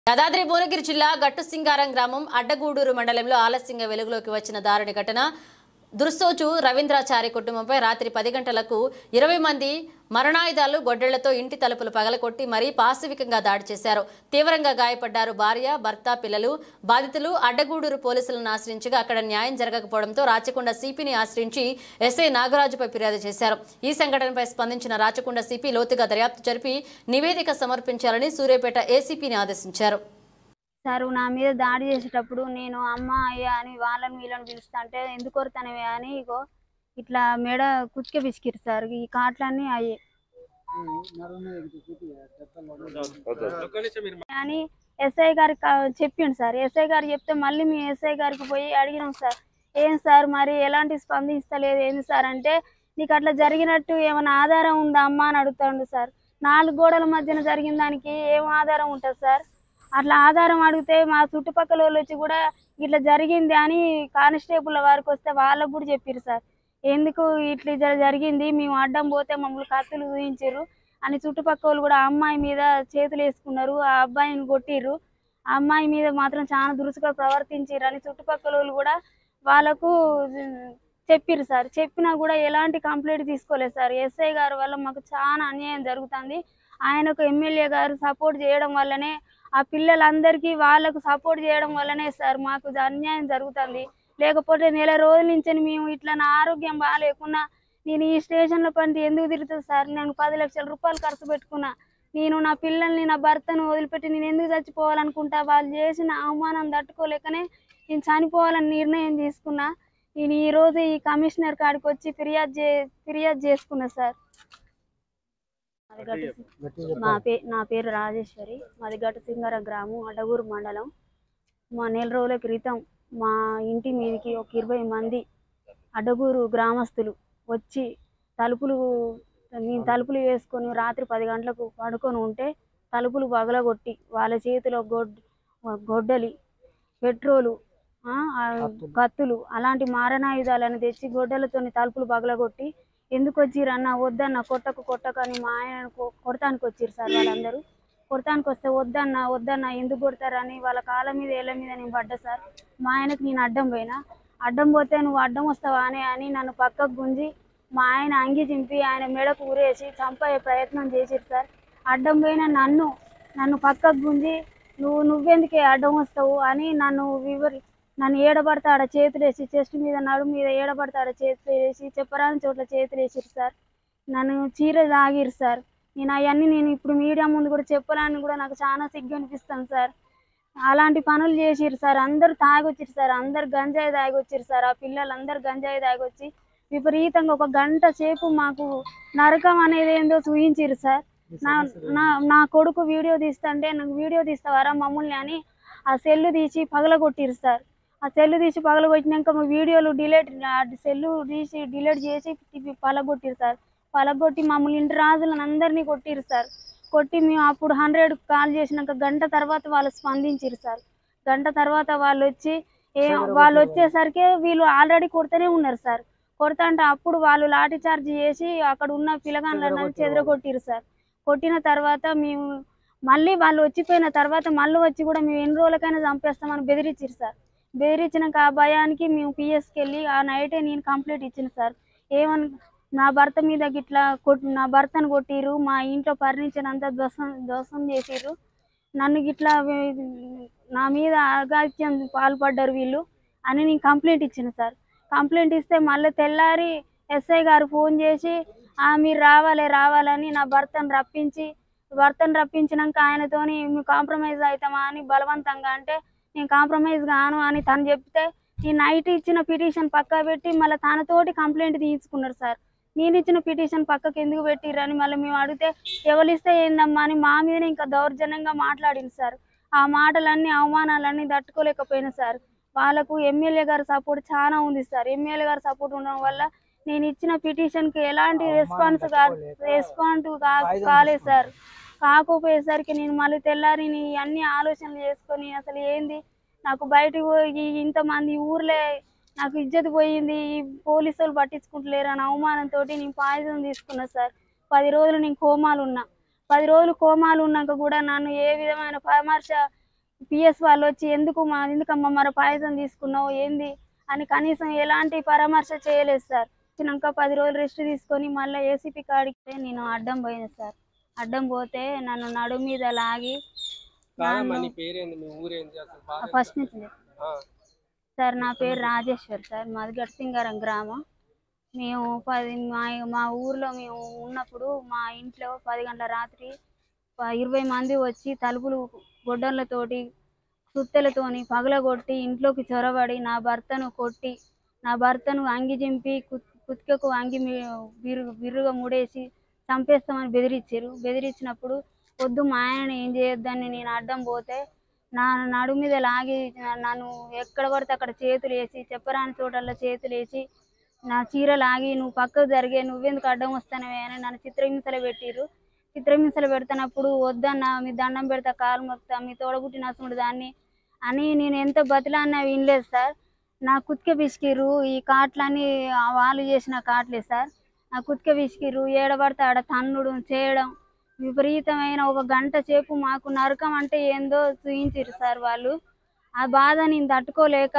యాదాద్రి భువనగిరి జిల్లా గట్టుసింగారం గ్రామం అడ్డగూడూరు మండలంలో ఆలస్యంగా వెలుగులోకి వచ్చిన దారుణ ఘటన. దుర్సోచు రవీంద్రాచారి కుటుంబంపై రాత్రి 10 గంటలకు 20 మంది మరణాయుధాలు గొడ్డళ్లతో ఇంటి తలుపులు పగలకొట్టి మరీ పాశవికంగా దాడి చేశారు. తీవ్రంగా గాయపడ్డారు భార్య, భర్త, పిల్లలు. బాధితులు అడ్డగూడూరు పోలీసులను ఆశ్రయించగా అక్కడ న్యాయం జరగకపోవడంతో రాచకొండ సిపిని ఆశ్రయించి ఎస్ఐ నాగరాజుపై ఫిర్యాదు చేశారు. ఈ సంఘటనపై స్పందించిన రాచకొండ సిపి లోతుగా దర్యాప్తు జరిపి నివేదిక సమర్పించాలని సూర్యాపేట ఏసీపీని ఆదేశించారు. సార్ నా మీద దాడి చేసేటప్పుడు నేను అమ్మ అయ్యా అని వాళ్ళని వీళ్ళని పిలుస్తుంటే ఎందుకు కొడతానవే అని ఇగో ఇట్లా మెడ కుతికే పిసికిరు సార్. ఈ కాట్లన్నీ అయ్యే అని ఎస్ఐ గారికి చెప్పిండు సార్. ఎస్ఐ గారు చెప్తే మళ్ళీ మీ ఎస్ఐ గారికి పోయి అడిగినాం సార్. ఏం సార్ మరి ఎలాంటి స్పందిస్తలేదు ఏంది సార్ అంటే, నీకు అట్లా జరిగినట్టు ఏమైనా ఆధారం ఉందా అమ్మ అని అడుగుతాడు సార్. 4 గోడల మధ్యన జరిగిన దానికి ఏం ఆధారం ఉంటుంది సార్? అట్లా ఆధారం అడిగితే మా చుట్టుపక్కల వాళ్ళు వచ్చి కూడా ఇట్లా జరిగింది అని కానిస్టేబుల్ వారికి వస్తే వాళ్ళకు కూడా చెప్పారు సార్. ఎందుకు ఇట్లా జరిగింది, మేము అడ్డం పోతే మమ్మల్ని కత్తులు ఊహించారు అని చుట్టుపక్కల వాళ్ళు కూడా ఆ అమ్మాయి మీద చేతులు వేసుకున్నారు, ఆ అబ్బాయిని కొట్టిర్రు, ఆ అమ్మాయి మీద మాత్రం చాలా దురుసుగా ప్రవర్తించారు అని చుట్టుపక్కల వాళ్ళు కూడా వాళ్ళకు చెప్పారు సార్. చెప్పినా కూడా ఎలాంటి కంప్లైంట్ తీసుకోలేదు సార్. ఎస్ఐ గారి వల్ల మాకు చాలా అన్యాయం జరుగుతుంది. ఆయనకు ఎమ్మెల్యే గారు సపోర్ట్ చేయడం వల్లనే, ఆ పిల్లలందరికీ వాళ్ళకు సపోర్ట్ చేయడం వల్లనే సార్ మాకు అన్యాయం జరుగుతుంది. లేకపోతే నెల రోజుల నుంచి మేము ఇట్లా నా ఆరోగ్యం బాగాలేకున్నా నేను ఈ స్టేషన్ల పంటి ఎందుకు తిరుగుతుంది సార్? నేను 10 లక్షల రూపాయలు ఖర్చు పెట్టుకున్నా. నేను నా పిల్లల్ని నా భర్తను వదిలిపెట్టి నేను ఎందుకు చచ్చిపోవాలనుకుంటా? వాళ్ళు చేసిన అవమానం తట్టుకోలేకనే నేను చనిపోవాలని నిర్ణయం తీసుకున్నా. నేను ఈరోజు ఈ కమిషనర్ కాడికి వచ్చి ఫిర్యాదు చేసుకున్నా సార్. నా పేరు రాజేశ్వరి. మాది గట్టుసింగారం గ్రామం, అడ్డగూరు మండలం. మా నెల రోజుల క్రితం మా ఇంటి మీదకి ఒక 20 మంది అడ్డగూరు గ్రామస్తులు వచ్చి తలుపులు వేసుకొని రాత్రి 10 గంటలకు పడుకొని ఉంటే తలుపులు పగలగొట్టి వాళ్ళ చేతిలో గొడ్డలి, పెట్రోలు, కత్తులు అలాంటి మారణాయుధాలను తెచ్చి గొడ్డలతోని తలుపులు పగలగొట్టి ఎందుకు వచ్చిరన్న, వద్దన్న, కొట్టకు అని మా ఆయన కొడతానికి వచ్చిర్రు సార్. వాళ్ళందరూ కొడతానికి వస్తే వద్దన్న ఎందుకు కొడతారని వాళ్ళ కాళ్ళ మీద ఏళ్ళ మీద నేను పడ్డా సార్. మా ఆయనకు నేను అడ్డం పోతే నువ్వు అడ్డం వస్తావా అని నన్ను పక్కకు గుంజి మా ఆయన అంగి చింపి ఆయన మెడకు ఊరేసి చంపే ప్రయత్నం చేసిరు సార్. అడ్డం పోయిన నన్ను పక్కకు గుంజి నువ్వెందుకే అడ్డం వస్తావు అని నన్ను ఏడబడతా ఆడ చేతులు వేసి, చెస్ట్ మీద నడుము మీద ఏడబడతా ఆడ చేతులు వేసి, చెప్పరాని చోట్ల చేతులు వేసిరు సార్. నన్ను చీర తాగిరు సార్. నేను అవన్నీ ఇప్పుడు మీడియా ముందు కూడా చెప్పాలని కూడా నాకు చాలా సిగ్గు అనిపిస్తాను సార్. అలాంటి పనులు చేసిరు సార్. అందరు తాగొచ్చిరు సార్, అందరు గంజాయి తాగొచ్చిరు సార్. ఆ పిల్లలందరూ గంజాయి తాగొచ్చి విపరీతంగా 1 గంట సేపు మాకు నరకం అనేది ఏందో చూయించిరు సార్. నా కొడుకు వీడియో తీస్తుంటే నాకు వీడియో తీస్తావారా మమ్మల్ని అని ఆ సెల్లు తీసి పగలగొట్టిరు సార్. ఆ సెల్లు తీసి పగలగొట్టినాక మా వీడియోలు సెల్లు తీసి డిలీట్ చేసి పగలగొట్టిరు సార్. పగలగొట్టి మమ్మల్ని ఇంటి రాజులను అందరినీ కొట్టిరు సార్. కొట్టి మేము అప్పుడు 100 కాల్ చేసినాక గంట తర్వాత వాళ్ళు స్పందించారు సార్. గంట తర్వాత వాళ్ళు వచ్చేసరికి వీళ్ళు ఆల్రెడీ కొడుతూనే ఉన్నారు సార్. కొడతా అంటే అప్పుడు వాళ్ళు లాఠీ చార్జ్ చేసి అక్కడ ఉన్న పిల్లగాళ్ళని చెదరగొట్టిరు సార్. కొట్టిన తర్వాత మేము మళ్ళీ వాళ్ళు వచ్చిపోయిన తర్వాత మళ్ళీ వచ్చి కూడా మేము ఎన్ని రోజులకైనా చంపేస్తామని బెదిరించారు సార్. బెదిరించినాక ఆ భయానికి మేము పిఎస్కి వెళ్ళి ఆ నైటే నేను కంప్లైంట్ ఇచ్చిన సార్. ఏమని నా భర్త మీద గిట్లా నా భర్తను కొట్టిరు, మా ఇంట్లో ఫర్నిచర్ అంతా ధ్వంసం చేసిర్రు, నన్ను గిట్లా నా మీద అగాత్యం పాల్పడ్డారు వీళ్ళు అని నేను కంప్లైంట్ ఇచ్చిన సార్. కంప్లైంట్ ఇస్తే మళ్ళీ తెల్లారి ఎస్ఐ గారు ఫోన్ చేసి మీరు రావాలని నా భర్తను రప్పించినాక ఆయనతోని మేము కాంప్రమైజ్ అవుతామా అని బలవంతంగా అంటే నేను కాంప్రమైజ్ గాను అని తను చెప్తే ఈ నైట్ ఇచ్చిన పిటిషన్ పక్క పెట్టి మళ్ళీ తనతోటి కంప్లైంట్ తీసుకున్నారు సార్. నేను ఇచ్చిన పిటిషన్ పక్కకు ఎందుకు పెట్టిర్రని మళ్ళీ మేము అడిగితే ఎవరిస్తే ఏందమ్మా అని మా మీదనే ఇంకా దౌర్జన్యంగా మాట్లాడింది సార్. ఆ మాటలన్నీ అవమానాలన్నీ తట్టుకోలేకపోయినా సార్. వాళ్ళకు ఎమ్మెల్యే గారి సపోర్ట్ చాలా ఉంది సార్. ఎమ్మెల్యే గారి సపోర్ట్ ఉండడం వల్ల నేను ఇచ్చిన పిటిషన్కి ఎలాంటి రెస్పాన్స్ కాలేదు సార్. కాకపోయేసరికి నేను మళ్ళీ తెల్లారి అన్ని ఆలోచనలు చేసుకొని అసలు ఏంది నాకు బయటకు పోయి ఇంతమంది ఊర్లే నాకు ఇజ్జత్ పోయింది, పోలీసు వాళ్ళు పట్టించుకుంటలేరు అని అవమానంతో నేను పాయిజన్ తీసుకున్నా సార్. 10 రోజులు నేను కోమాలు ఉన్నా. 10 రోజులు కోమాలు ఉన్నాక కూడా నన్ను ఏ విధమైన పరామర్శ పిఎస్ వాళ్ళు వచ్చి ఎందుకమ్మా మరి పాయసం తీసుకున్నావు ఏంది అని కనీసం ఎలాంటి పరామర్శ చేయలేదు సార్. వచ్చినాక 10 రోజులు రెస్ట్ తీసుకొని మళ్ళీ ఏసీపీ కాడికి నేను అడ్డం పోయిన సార్. అడ్డం పోతే నన్ను నడు మీద లాగి ఫస్ట్ నుంచి సార్ నా పేరు రాజేశ్వర్ సార్, మాది గట్సింగారం గ్రామం. మేము మా ఊర్లో మేము ఉన్నప్పుడు మా ఇంట్లో 10 గంటల రాత్రి 20 మంది వచ్చి తలుపులు గొడ్డళ్ళతోటి సుత్తెలతోని పగలగొట్టి ఇంట్లోకి చొరబడి నా భర్తను కొట్టి నా భర్తను అంగి చింపి కుతికకు అంగి బిర్రుగా ముడేసి చంపేస్తామని బెదిరించారు. బెదిరించినప్పుడు పొద్దు మా ఆయనని ఏం చేయొద్దని నేను అడ్డం పోతే నా నడు మీద లాగి నన్ను ఎక్కడ పడితే అక్కడ చేతులు వేసి చెప్పరాని చోటల్లో చేతులు వేసి నా చీర లాగి నువ్వు పక్కకు జరిగే నువ్వెందుకు అడ్డం వస్తానవే అని నన్ను చిత్రహింసలు పెట్టిర్రు. చిత్రహింసలు పెడుతున్నప్పుడు వద్దన్న మీ దండం పెడతా కాలు మొక్తా మీ తోడబుట్టిన అసలు దాన్ని అని నేను ఎంత బతిలాన్నా వినలేదు సార్. నా కుతిక పిసికిర్రు. ఈ కాట్లన్నీ వాళ్ళు చేసిన కాట్లే సార్. నా కుతిక పిసికిర్రు. ఏడబడితే ఆడ తన్నుడు చేయడం విపరీతమైన 1 గంట సేపు మాకు నరకం అంటే ఏందో చూయించారు సార్ వాళ్ళు. ఆ బాధ నేను తట్టుకోలేక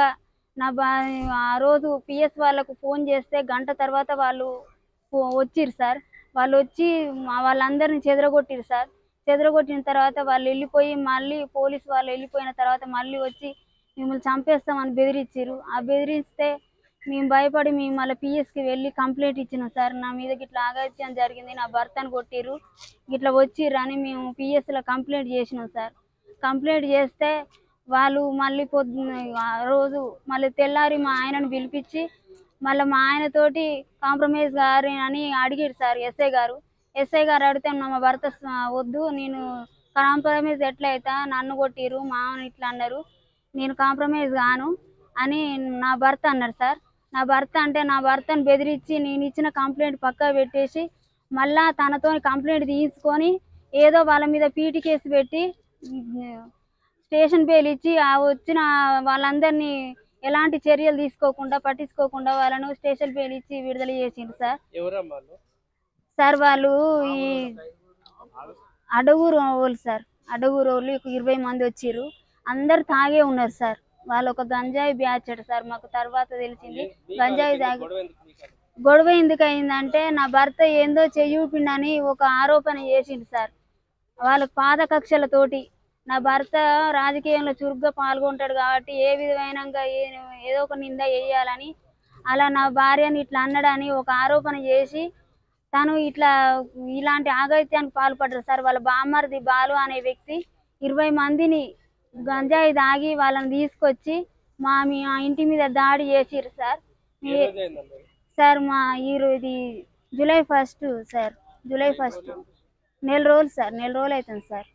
ఆ రోజు పిఎస్ వాళ్ళకు ఫోన్ చేస్తే గంట తర్వాత వాళ్ళు వచ్చిర్రు సార్. వాళ్ళు వచ్చి వాళ్ళందరినీ చెదరగొట్టిరు సార్. చెదరగొట్టిన తర్వాత వాళ్ళు వెళ్ళిపోయి మళ్ళీ పోలీసు వాళ్ళు వెళ్ళిపోయిన తర్వాత మళ్ళీ వచ్చి మిమ్మల్ని చంపేస్తామని బెదిరించారు. ఆ బెదిరిస్తే మేము భయపడి మేము మళ్ళీ పిఎస్కి వెళ్ళి కంప్లైంట్ ఇచ్చినాం సార్. నా మీద ఇట్లా ఆగాత్యం జరిగింది, నా భర్తను కొట్టిర్రు, ఇట్లా వచ్చిర్రు అని మేము పిఎస్లో కంప్లైంట్ చేసినాం సార్. కంప్లైంట్ చేస్తే వాళ్ళు మళ్ళీ రోజు మళ్ళీ తెల్లారి మా ఆయనను పిలిపించి మళ్ళీ మా ఆయనతోటి కాంప్రమైజ్ గారు అని అడిగారు సార్ ఎస్ఐ గారు. ఎస్ఐ గారు అడిగితే మా భర్త వద్దు, నేను కాంప్రమైజ్ ఎట్లయితా, నన్ను కొట్టిర్రు మా ఆయన ఇట్లా అన్నారు, నేను కాంప్రమైజ్ కాను అని నా భర్త అన్నారు సార్. నా భర్త అంటే నా భర్తను బెదిరించి నేను ఇచ్చిన కంప్లైంట్ పక్కా పెట్టేసి మళ్ళా తనతో కంప్లైంట్ తీసుకొని ఏదో వాళ్ళ మీద పీటీ కేసు పెట్టి స్టేషన్ బెయిల్ ఇచ్చి ఆ వచ్చిన వాళ్ళందరినీ ఎలాంటి చర్యలు తీసుకోకుండా పట్టించుకోకుండా వాళ్ళను స్టేషన్ బెయిల్ ఇచ్చి విడుదల చేసిండు సార్. సార్ వాళ్ళు ఈ అడగూరు వాళ్ళు సార్, అడగూరు వాళ్ళు 20 మంది వచ్చిర్రు. అందరు తాగే ఉన్నారు సార్. వాళ్ళు ఒక గంజాయి బ్యాచ్ సార్. మాకు తర్వాత తెలిసింది గంజాయి తాగి గొడవ ఎందుకు అయిందంటే నా భర్త ఏందో చెయ్యూపిండని ఒక ఆరోపణ చేసిండు సార్. వాళ్ళకు పాత కక్షలతోటి నా భర్త రాజకీయంలో చురుగ్గా పాల్గొంటాడు కాబట్టి ఏ విధమైన ఏదో ఒక నింద వేయాలని అలా నా భార్యని ఇట్లా అన్నడని ఒక ఆరోపణ చేసి తను ఇలాంటి ఆగత్యానికి పాల్పడ్డారు సార్. వాళ్ళ బామ్మర్ది బాలు అనే వ్యక్తి 20 మందిని గంజాయి తాగి వాళ్ళని తీసుకొచ్చి మా ఇంటి మీద దాడి చేసిర్రు సార్. సార్ ఇది జూలై 1 సార్, జూలై 1 నెల రోజులు సార్, నెల రోజులు అవుతుంది సార్.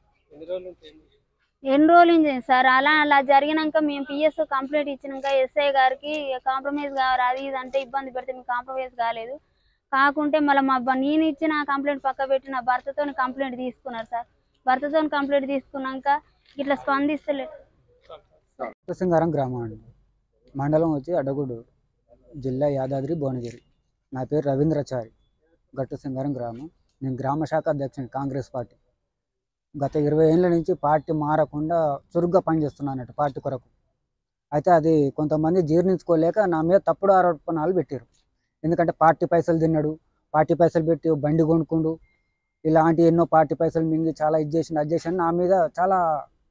ఎన్ని రోజులు సార్ అలా జరిగినాక మేము పిఎస్ కంప్లైంట్ ఇచ్చినాక ఎస్ఐ గారికి కాంప్రమైజ్ కావాలి అది ఇది అంటే ఇబ్బంది పెడితే మేము కాంప్రమైజ్ కాలేదు. కాకుంటే మళ్ళీ నేను ఇచ్చిన కంప్లైంట్ పక్క పెట్టి నా భర్తతో కంప్లైంట్ తీసుకున్నారు సార్. భర్తతో కంప్లైంట్ తీసుకున్నాక ఇట్లా స్పందిస్తలేదు. గట్టసింగారం గ్రామం అండి, మండలం వచ్చి అడ్డగూడూరు, జిల్లా యాదాద్రి భువనగిరి. నా పేరు రవీంద్రచారి, గట్టసింగారం గ్రామం. నేను గ్రామ శాఖ అధ్యక్షుని కాంగ్రెస్ పార్టీ. గత 20 ఏళ్ళ నుంచి పార్టీ మారకుండా చురుగ్గా పనిచేస్తున్నాను పార్టీ కొరకు. అయితే అది కొంతమంది జీర్ణించుకోలేక నా మీద తప్పుడు ఆరోపణలు పెట్టారు. ఎందుకంటే పార్టీ పైసలు తిన్నాడు, పార్టీ పైసలు పెట్టి బండి కొనుక్కుండు, ఇలాంటి ఎన్నో పార్టీ పైసలు మింగి చాలా ఇది చేసిండు అది చేసిండు నా మీద చాలా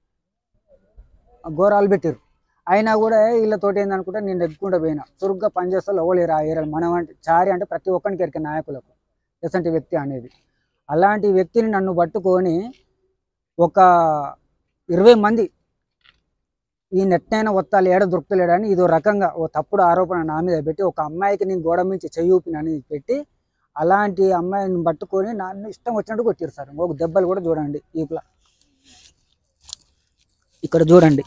ఘోరాలు పెట్టారు. అయినా కూడా వీళ్ళతోటి ఏందనుకుంటే నేను నెగ్గుకుంటూ పోయినా. చురుగ్గా పనిచేస్తారు ఎవలేరు ఆ ఏరియాలు. మనం అంటే చారి అంటే ప్రతి ఒక్కరికి ఎరికే నాయకులకు ఎసంటి వ్యక్తి అనేది. అలాంటి వ్యక్తిని నన్ను పట్టుకొని ఒక 20 మంది ఈ నెట్టైనా ఒత్తాలు ఏడ దొరుకుతలేడని ఇదో రకంగా ఓ తప్పుడు ఆరోపణ నా మీద పెట్టి ఒక అమ్మాయికి నేను గోడ మించి చెయ్యూపినని పెట్టి అలాంటి అమ్మాయిని పట్టుకొని నన్ను ఇష్టం వచ్చినట్టు కొట్టారు సార్. ఒక దెబ్బలు కూడా చూడండి, ఈప్లా ఇక్కడ చూడండి,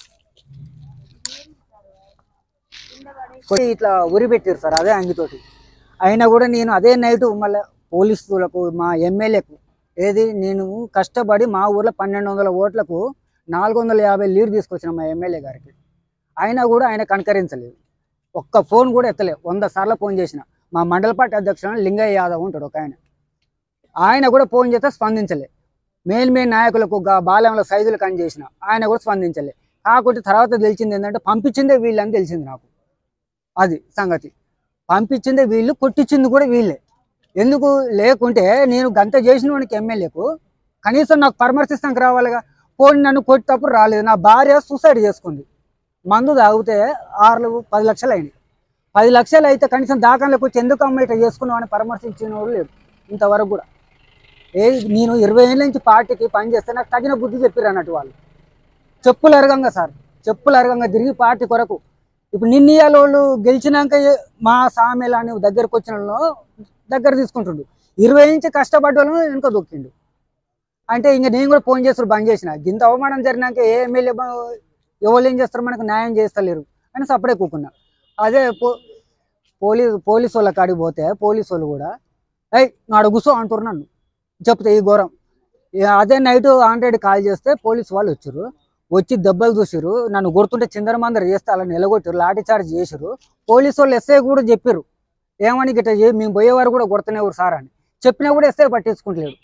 ఇట్లా ఉరి పెట్టారు సార్ అదే అంగితోటి. అయినా కూడా నేను అదే నైటు మళ్ళీ పోలీసులకు మా ఎమ్మెల్యేకు నేను కష్టపడి మా ఊర్లో 1200 ఓట్లకు 450 లీడ్ తీసుకొచ్చిన మా ఎమ్మెల్యే గారికి. అయినా కూడా ఆయన కనకరించలేదు, ఒక్క ఫోన్ కూడా ఎత్తలేదు. 100 సార్లు ఫోన్ చేసిన. మా మండల పార్టీ అధ్యక్షుడు లింగయ్య యాదవ్ ఉంటాడు ఒక ఆయన కూడా ఫోన్ చేస్తే స్పందించలే. మెయిన్ నాయకులకు బాలెంలో సైజులు కని చేసిన ఆయన కూడా స్పందించలే. కాకపోతే తర్వాత తెలిసింది ఏంటంటే పంపించిందే వీళ్ళని తెలిసింది నాకు. అది సంగతి. పంపించిందే వీళ్ళు, కొట్టించింది కూడా వీళ్ళే. ఎందుకు లేకుంటే నేను గంట చేసిన వానికి ఎమ్మెల్యేకు కనీసం నాకు పరామర్శిస్తానికి రావాలిగా. పోనీ నన్ను కొట్టేటప్పుడు రాలేదు. నా భార్య సూసైడ్ చేసుకుంది. మందు తాగితే 10 లక్షలు అయినాయి. 10 లక్షలు అయితే కనీసం దాఖలకు వచ్చి ఎందుకు అమ్మ ఇట్లా చేసుకున్నావు అని పరామర్శించిన వాడు లేడు ఇంతవరకు కూడా. నేను 20 ఏళ్ళ నుంచి పార్టీకి పనిచేస్తే నాకు తగిన బుద్ధి చెప్పారు అన్నట్టు వాళ్ళు. చెప్పులు అరగంగా సార్, చెప్పులు అరగంగా తిరిగి పార్టీ కొరకు. ఇప్పుడు నిన్నీయాల వాళ్ళు గెలిచినాక మా సామెల అని దగ్గరకు వచ్చిన దగ్గర తీసుకుంటుండు. 20 నుంచి కష్టపడ్డ వాళ్ళను వెనుక దొక్కిండు. అంటే ఇంకా నేను కూడా ఫోన్ చేస్తారు బంద్ చేసిన. ఇంత అవమానం జరిగినాక ఏ ఎమ్మెల్యే ఎవరు ఏం చేస్తారు, మనకు న్యాయం చేస్తలేరు అని సపడే కూకున్నా. అదే పోలీసు వాళ్ళ కాడికి పోతే పోలీసు వాళ్ళు కూడా నాడు కూర్చో అంటారు నన్ను. చెప్తే ఈ ఘోరం. అదే నైట్ 100 కాల్ చేస్తే పోలీసు వాళ్ళు వచ్చారు. వచ్చి దెబ్బలు చూసారు. నన్ను కొడుతుంటే చిందరమందర చేస్తే అలా నిలగొట్టారు, లాఠీ చార్జ్ చేసారు. పోలీసు వాళ్ళు ఎస్ఐ కూడా చెప్పారు ఏమని గిట్ట మేము పోయేవారు కూడా కొడుతునేవారు సార్ అని చెప్పినా కూడా ఎస్ఐ పట్టించుకుంటలేడు.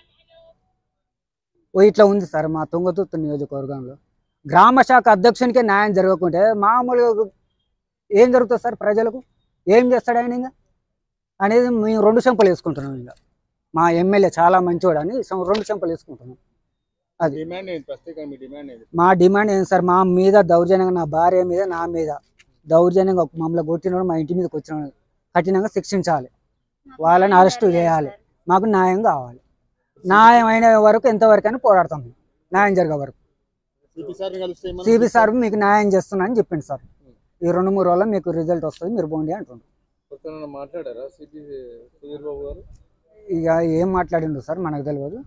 ఇట్లా ఉంది సార్ మా తుంగతుర్తి నియోజకవర్గంలో. గ్రామ శాఖ అధ్యక్షునికే న్యాయం జరగకుంటే మామూలుగా ఏం జరుగుతుంది సార్? ప్రజలకు ఏం చేస్తాడు ఆయన ఇంకా అనేది మేము 2 చెంపలు వేసుకుంటున్నాం. ఇంకా మా ఎమ్మెల్యే చాలా మంచివాడు అని 2 చెంపలు వేసుకుంటున్నాం. అది మా డిమాండ్ ఏంటి సార్? మా మీద దౌర్జన్యంగా, నా భార్య మీద, నా మీద దౌర్జన్యంగా మమ్మల్ని కొట్టినోడు మా ఇంటి మీదకి వచ్చిన కఠినంగా శిక్షించాలి. వాళ్ళని అరెస్టు చేయాలి. మాకు న్యాయం కావాలి. న్యాయం అయిన వరకు ఎంతవరకు అని పోరాడతాం. న్యాయం జరిగే వరకు. సిపి సార్ మీకు న్యాయం చేస్తున్నా అని చెప్పింది సార్. ఈ 2-3 రోజుల్లో మీకు రిజల్ట్ వస్తుంది, మీరు పోండి అంటుండ్రు. ఇక ఏం మాట్లాడిండు సార్ మనకు తెలియదు.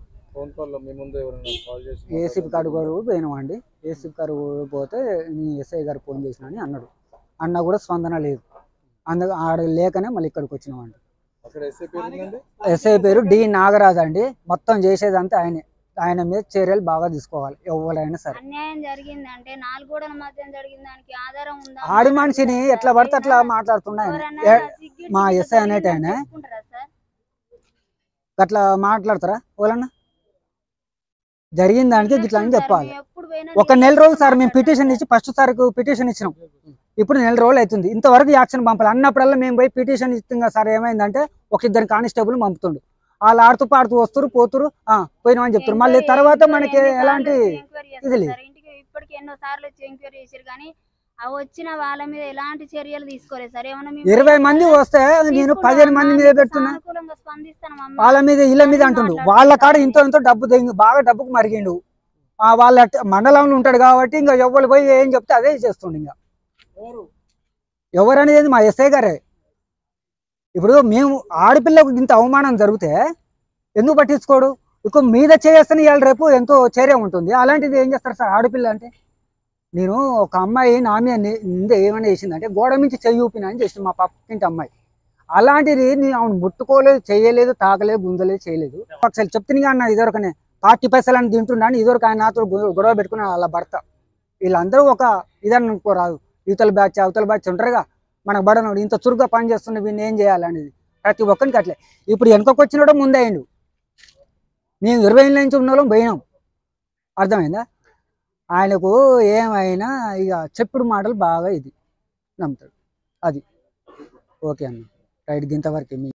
ఏసీపీ కారు పోయినామండి. ఏసీపీ కారు పోతే నీ ఎస్ఐ గారు ఫోన్ చేసిన అని అన్నాడు. అన్న కూడా స్పందన లేదు. అందుకు ఆడ లేకనే మళ్ళీ ఇక్కడికి వచ్చినామండి. ఎస్ఐ పేరు డి నాగరాజు అండి. మొత్తం చేసేదంతా ఆయనే. ఆయన మీద చర్యలు బాగా తీసుకోవాలి ఎవరైనా సరే. అన్యాయం జరిగిందంటే 4 గోడల మధ్య జరిగిన దానికి ఆధారం ఉందా? ఆడి మనిషిని ఎట్లా పడితే అట్లా మాట్లాడుతున్నాయి మా ఎస్ఐ అనేటి ఆయన. అట్లా మాట్లాడతారా వాళ్ళన్నా? జరిగిన దానికి ఇట్లా అని చెప్పాలి. 1 నెల రోజులు సార్ మేము పిటిషన్ ఇచ్చి ఫస్ట్ సార్కు పిటిషన్ ఇచ్చినాం. ఇప్పుడు 1 నెల రోజులు అవుతుంది. ఇంతవరకు యాక్షన్ పంపాలి. అన్నప్పుడల్లా మేము పోయి పిటిషన్ ఇస్తాం సార్. ఏమైందంటే 1-2 కానిస్టేబుల్ పంపుతుండు. వాళ్ళు ఆడుతూ పాడుతూ వస్తారు, పోతురు, పోయినామని చెప్తారు. మళ్ళీ తర్వాత మనకి ఎలాంటి ఇది లేదు. ఇప్పటికి ఎన్నో సార్లు ఎంక్వైరీ చేశారు కానీ వచ్చిన వాళ్ళ మీద ఎలాంటి చర్యలు తీసుకోలేదు సార్. 20 మంది వస్తే నేను 15 మంది మీద పెడుతున్నా. వాళ్ళ మీద ఇళ్ళ మీద అంటుండు. వాళ్ళ కాడ ఇంతో డబ్బు బాగా డబ్బుకు మరిగిండు. వాళ్ళ మండలంలో ఉంటాడు కాబట్టి ఇంకా ఎవరు పోయి ఏం చెప్తే అదే చేస్తుండు. ఇంకా ఎవరనేది మా ఎస్ఐ గారే. ఇప్పుడు మేము ఆడపిల్లకు ఇంత అవమానం జరిగితే ఎందుకు పట్టించుకోడు? ఇక మీద చేస్తేనే ఇవాళ రేపు ఎంతో చర్య ఉంటుంది. అలాంటిది ఏం చేస్తారు సార్ ఆడపిల్ల అంటే? నేను ఒక అమ్మాయి నా మీద ఏమైనా చేసిందంటే గోడ నుంచి చెయ్యి ఊపిన అని చేసింది మా పక్కింటి అమ్మాయి. అలాంటిది నేను ఆమెను ముట్టుకోలేదు, చేయలేదు, తాకలేదు, గుంజలేదు, చేయలేదు. ఒకసారి చెప్తున్నా అన్న ఇదివరకనే 40 పైసలు అని తింటున్నా అని ఇదివరకు ఆయన నాతో గొడవ పెట్టుకున్న వాళ్ళ భర్త. వీళ్ళందరూ ఒక ఇదని అనుకోరాదు. యువతల బ్యాచ్ అవతల బ్యాచ్ ఉంటారుగా. మనకు బడనోడు ఇంత చురుగ్గా పని చేస్తున్న వీళ్ళు ఏం చేయాలనేది ప్రతి ఒక్కరికి అట్లే. ఇప్పుడు వెనుకకు వచ్చినాడో ముందే అయిండు. మేము 20 ఏళ్ళ నుంచి ఉన్న వాళ్ళం పోయినాం. అర్థమైందా? ఆయనకు ఏమైనా ఇక చెప్పుడు మాటలు బాగా ఇది నమ్ముతాడు. అది ఓకే అన్న రైట్. ఇంతవరకు